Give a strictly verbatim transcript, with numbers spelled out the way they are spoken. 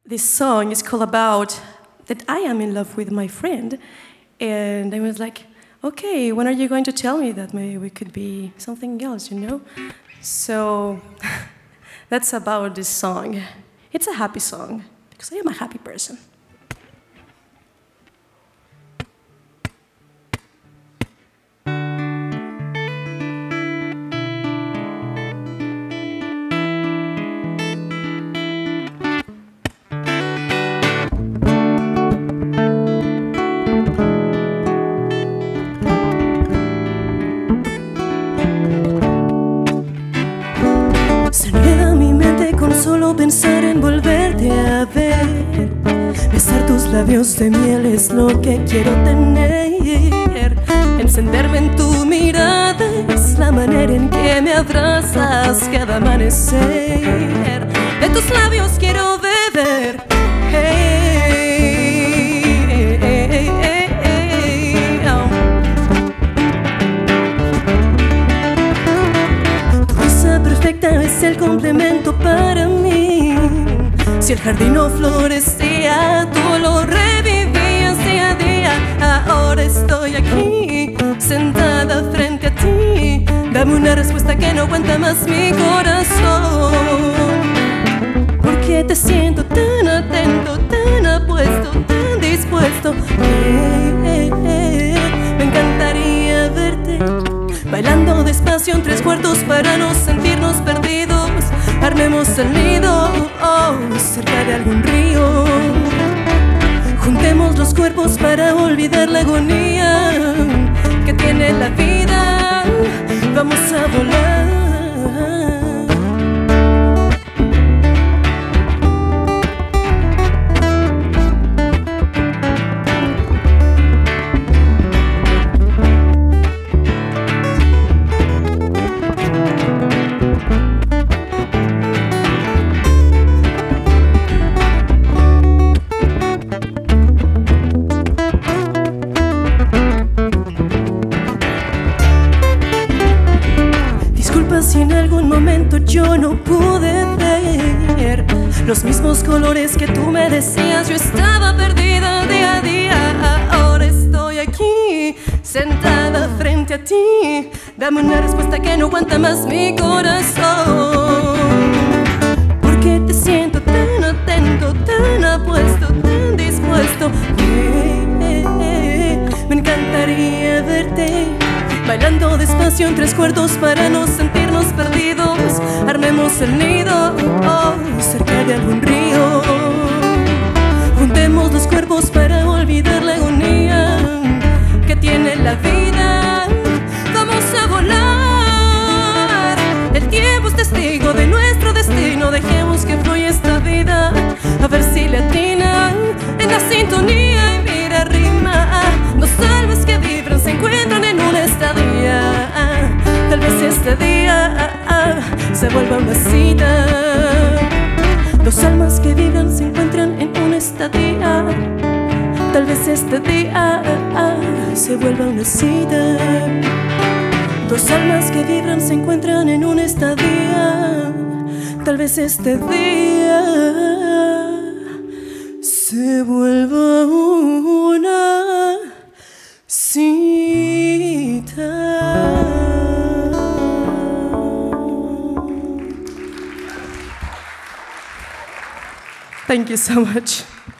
this song is called about that I am in love with my friend. And I was like, okay, when are you going to tell me that maybe we could be something else, you know? So that's about this song. It's a happy song, because I am a happy person. Se enreda mi mente con solo pensar en volverte a ver. Besar tus labios de miel es lo que quiero tener. Encenderme en tu mirada es la manera en que me abrazas cada amanecer. De tus labios quiero beber. Hey, hey, hey, hey, hey, oh. Tu risa perfecta es el complemento para mí. Si el jardín no florecía, tú lo revivías día a día. Ahora estoy aquí, sentada frente a ti. Dame una respuesta que no aguanta más mi corazón. Porque te siento tan atento, tan apuesto, tan dispuesto. Eh, eh, eh. Me encantaría verte bailando despacio en tres cuartos para no sentirnos perdidos. Armemos el nido oh, cerca de algún río. Juntemos los cuerpos para olvidar la agonía que tiene la vida. Vamos a volar. Si en algún momento yo no pude ver los mismos colores que tú me decías, yo estaba perdida día a día. Ahora estoy aquí, sentada frente a ti. Dame una respuesta que no aguanta más mi corazón. Porque te siento tan atento, tan apuesto, tan dispuesto. Eh, eh, eh. Me encantaría verte bailando despacio en tres cuartos para no sentirnos perdidos. Armemos el nido oh, cerca de algún río. Juntemos los cuerpos para olvidar la agonía que tiene la vida. Vamos a volar. El tiempo es testigo de nuestro destino. Dejemos que fluya esta vida, a ver si le atina en la sintonía. Y mira, rima. Dos almas que vibran se encuentran en una estadía. Tal vez este día se vuelva una cita. Dos almas que vibran se encuentran en una estadía. Tal vez este día se vuelva una cita. Dos almas que vibran se encuentran en una estadía. Tal vez este día se vuelva una cita. Thank you so much.